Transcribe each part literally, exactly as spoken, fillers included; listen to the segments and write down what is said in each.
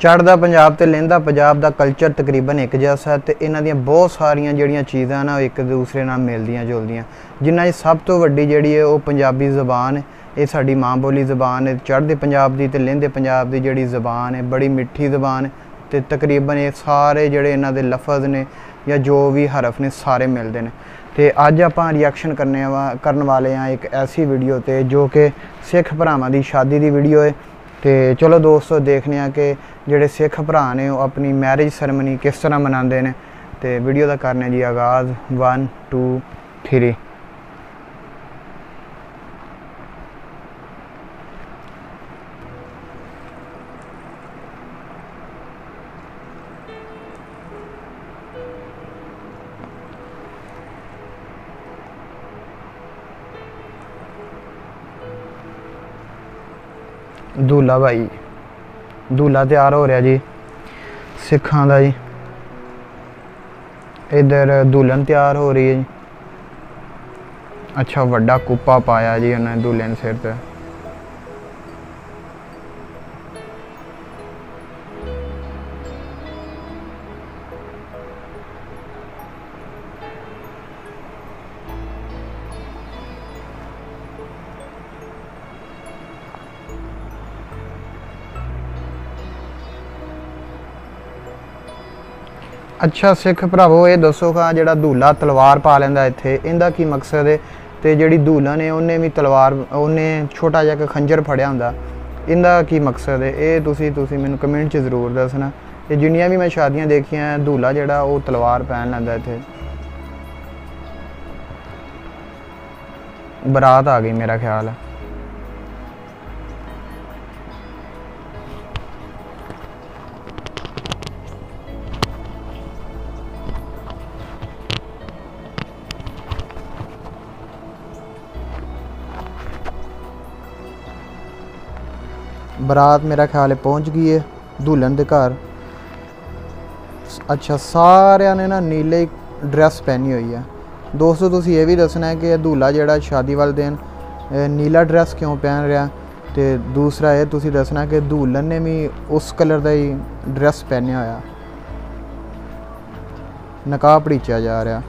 चढ़दा पंजाब ते लਹਿੰदा पंजाब दा कल्चर तकरीबन एक जैसा ते इन्हां दियां बहुत सारियां जिहड़ियां चीज़ां ना एक दूसरे नाल मिलदियां जुलदियां जिन्हां च सब तो वड्डी जिहड़ी है वो पंजाबी ज़बान है। ये साडी मां बोली ज़बान है। चढ़दे पंजाब दी ते लਹਿੰਦੇ पंजाब दी जिहड़ी ज़बान है बड़ी मिठी ज़बान है ते तकरीबन ये सारे जिहड़े इन्हां दे लफज ने या जो भी हरफ ने सारे मिलते हैं। तो अज आप रिएक्शन करने वा करन वाले हैं एक ऐसी वीडियो ते जो कि सिख भरावां दी शादी दी वीडियो है। तो चलो दोस्तों देखने कि जोड़े सिख भरा ने अपनी मैरिज सैरेमनी किस तरह मनाते हैं। तो वीडियो का करने जी आगाज़ वन टू थ्री। दूल्हा भाई दूल्हा तैयार हो रहा जी सिखां दा जी। इधर दुल्हन तैयार हो रही है जी। अच्छा वड्डा कुप्पा पाया जी उन्हें दुल्हन सिर पे। अच्छा सिख भरावो ये दसो का जो दूल्हा तलवार पा लेंदा इत्थे इनका की मकसद है। तो जी दुल्हन है उन्हें भी तलवार उन्हें छोटा जिहा खंजर फड़िया हुंदा इनका की मकसद है। ये तुसी तुसी मैनूं कमेंट च जरूर दसना। ये जिन्नियां भी मैं शादियां देखियां दूल्हा जिहड़ा वो तलवार पहन लैंदा इत्थे। बरात आ गई मेरा ख्याल है। बरात मेरा ख्याल है पहुंच गई है दुल्हन के घर। अच्छा सारिया ने ना नीले ड्रैस पहनी हुई है। दोस्तों तुसी ये भी दसना है कि दूल्हा जिहड़ा शादी वाले दिन नीला ड्रैस क्यों पहन रहा। तो दूसरा ये तुसी दसना कि दुल्हन ने भी उस कलर का ही ड्रैस पहनया होया। नकाह पड़ीचा जा रहा।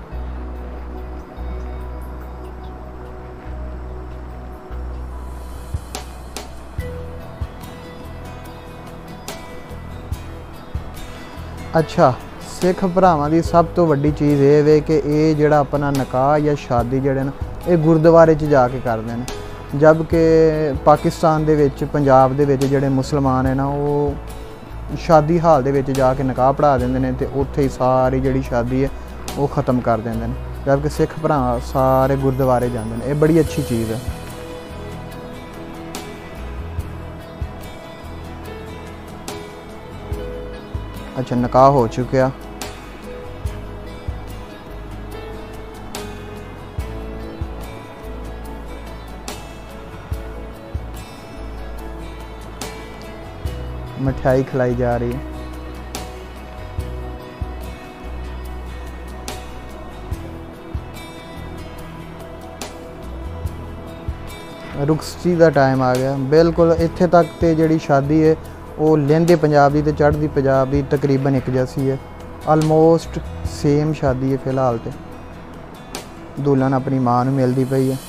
अच्छा सिख भरावां दी सब तो वड्डी चीज़ ये वे कि ये जिहड़ा अपना नकाह या शादी जिहड़े ना ये गुरुद्वारे च जाके करते हैं। जबकि पाकिस्तान दे विच पंजाब दे विच जिहड़े मुसलमान है ना वो शादी हाल दे विच जाके नकाह पढ़ा देंदे ने ते उत्थे ही सारी जिहड़ी शादी है वो ख़त्म कर देंदे ने। जबकि सिख भरा सारे गुरुद्वारे जांदे ने। ये बड़ी अच्छी चीज़ है। अच्छा नकाह हो चुका। मिठाई खिलाई जा रही है। रुखसती का टाइम आ गया बिल्कुल। इत्थे तक तो जिहड़ी शादी है वो लਹਿੰਦੇ पंजाब की तो चढ़दी पंजाब की तकरीबन एक जैसी है। आलमोस्ट सेम शादी है फिलहाल तो। दुल्हन अपनी मां नूं मिलदी पई है।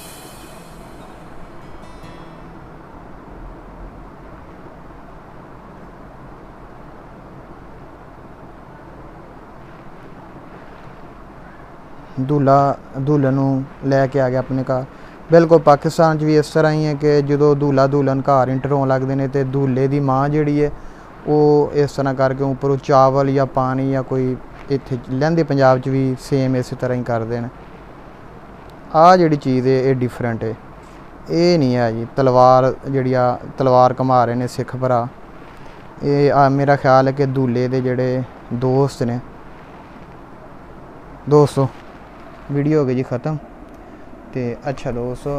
दूल्हा दुल्हन नूं लैके आ गया अपने घर। बिल्कुल पाकिस्तान भी इस तरह ही है कि जो दूल्हा दुल्हन घर इंटर होने लगते हैं तो दूल्हे की माँ जी है वो इस तरह करके उपरों चावल या पानी या कोई इत्थे लਹਿੰਦੇ पंजाब च भी सेम इस तरह ही करते हैं। आ जी चीज़ है ये डिफरेंट है। ये नहीं है जी तलवार जी तलवार घुमा रहे हैं सिख भरा। ये मेरा ख्याल है कि दूल्हे के जोड़े दोस्त ने। दोस्तों वीडियो हो गई जी ख़त्म। तो अच्छा दोस्तों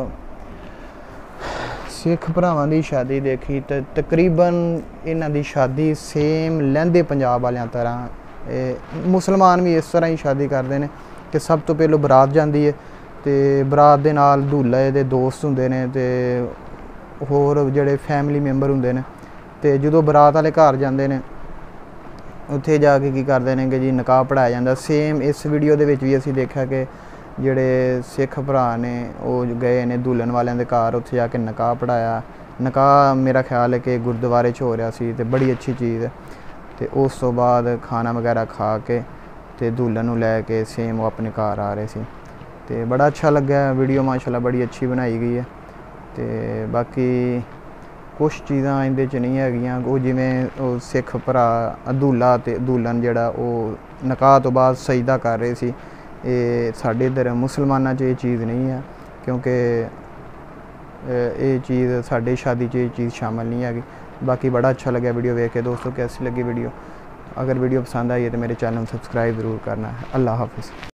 सिख भरावां दी शादी देखी तो तकरीबन इन्हां दी शादी सेम लਹਿੰਦੇ पंजाब वालियां तरह मुसलमान भी इस तरह ही शादी करते हैं कि सब तो पहलों बरात जाती है तो बरात दे नाल दूल्हे दे दोस्त हुंदे ने ते होर जिहड़े फैमिली मैंबर हुंदे ने। तो जो बरात वाले घर जाते हैं ਉੱਥੇ ਜਾ ਕੇ ਕੀ ਕਰਦੇ ਨੇ ਕਿ ਜੀ ਨਿਕਾਹ ਪੜ੍ਹਾਇਆ ਜਾਂਦਾ। ਸੇਮ ਇਸ ਵੀਡੀਓ ਦੇ ਵਿੱਚ ਵੀ ਅਸੀਂ ਦੇਖਿਆ ਕਿ ਜਿਹੜੇ ਸਿੱਖ ਭਰਾ ਨੇ ਉਹ ਗਏ ਨੇ ਦੁਲਹਨ ਵਾਲਿਆਂ ਦੇ ਘਰ, ਉੱਥੇ ਜਾ ਕੇ ਨਿਕਾਹ ਪੜ੍ਹਾਇਆ। ਨਿਕਾਹ ਮੇਰਾ ਖਿਆਲ ਹੈ ਕਿ ਗੁਰਦੁਆਰੇ 'ਚ ਹੋ ਰਿਹਾ ਸੀ ਤੇ ਬੜੀ ਅੱਛੀ ਚੀਜ਼ ਹੈ। ਤੇ ਉਸ ਤੋਂ ਬਾਅਦ ਖਾਣਾ ਵਗੈਰਾ ਖਾ ਕੇ ਤੇ ਦੁਲਹਨ ਨੂੰ ਲੈ ਕੇ ਸੇਮ ਉਹ ਆਪਣੇ ਘਰ ਆ ਰਹੇ ਸੀ ਤੇ ਬੜਾ ਅੱਛਾ ਲੱਗਾ ਵੀਡੀਓ, ਮਾਸ਼ਾਅੱਲਾ ਬੜੀ ਅੱਛੀ ਬਣਾਈ ਗਈ ਹੈ। ਤੇ ਬਾਕੀ ਕੁਛ ਚੀਜ਼ਾਂ ਇਹਦੇ 'ਚ ਨਹੀਂ ਹੈਗੀਆਂ, ਉਹ ਜਿਵੇਂ ਉਹ ਸਿੱਖ ਭਰਾ ਦੁਲਹਾ ਤੇ ਦੁਲਹਨ ਜਿਹੜਾ ਉਹ ਨਿਕਾਹ ਤੋਂ ਬਾਅਦ ਸਜਦਾ ਕਰ ਰਹੇ ਸੀ, ਇਹ ਸਾਡੇ ਇੱਧਰ ਮੁਸਲਮਾਨਾਂ 'ਚ ਇਹ ਚੀਜ਼ ਨਹੀਂ ਹੈ, ਕਿਉਂਕਿ ਇਹ ਚੀਜ਼ ਸਾਡੇ ਸ਼ਾਦੀ 'ਚ ਇਹ ਚੀਜ਼ ਸ਼ਾਮਲ नहीं हैगी। बाकी बड़ा अच्छा लगा वीडियो देख के। दोस्तों कैसी लगी वीडियो? अगर वीडियो पसंद आई है तो मेरे चैनल को सब्सक्राइब ज़रूर करना है। अल्लाह हाफ़िज़।